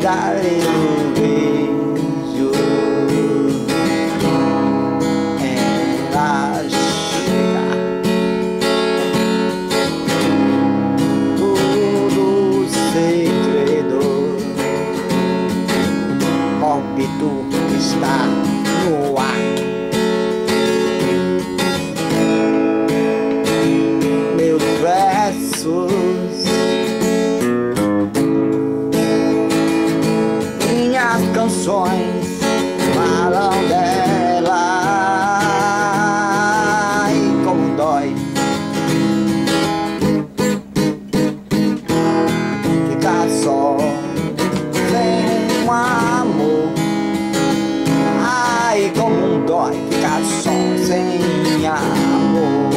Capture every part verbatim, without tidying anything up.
olhar eu vejo ela chegar. Todo segredo óbito está no ar. Meus versos, minhas canções falam dela. E como dói ficar só sem um amor. Ai, como dói ficar só sem amor.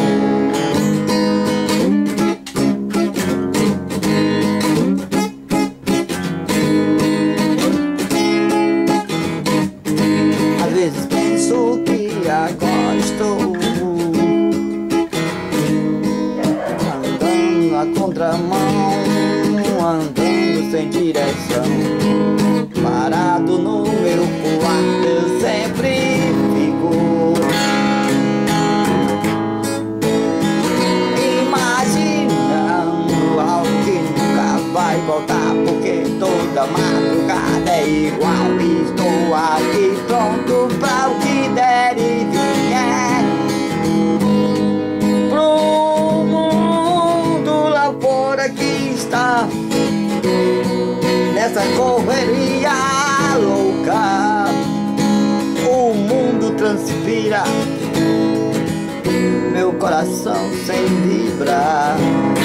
Às vezes penso que agora estou andando na contramão, andando sem direção, parado no meu quarto. Eu sempre fico imaginando algo que nunca vai voltar, porque toda madrugada é igual. Estou aqui pronto pra o que der e vier, pro mundo lá fora que está nessa correria louca. O mundo transpira, meu coração sem vibrar.